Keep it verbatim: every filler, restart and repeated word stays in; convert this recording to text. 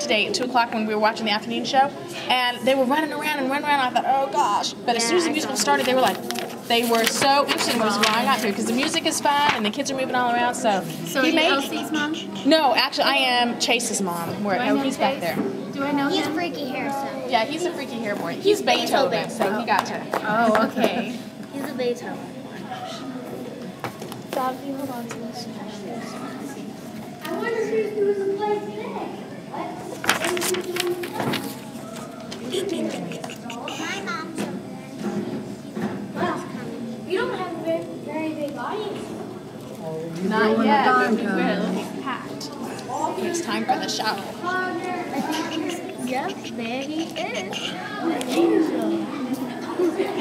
today at two o'clock when we were watching the afternoon show, and they were running around and running around. And I thought, oh gosh! But as soon as the musical started, they were like, they were so interested in what was going on through because the music is fun and the kids are moving all around. So, so he are you made, Elsie's mom? No, actually, I am Chase's mom. Where oh, he's back there. Do I know he's him? freaky hair, so. Yeah, he's a freaky hair boy. He's, he's Beethoven, Beethoven, so he got to. Oh, okay. He's a Beethoven. Dad, can you hold on to this? I wonder who's doing the play today. My mom's coming. You don't have a very, very big audience. Not yet, but we will. It's packed. It's time for the show. Yep, there he is.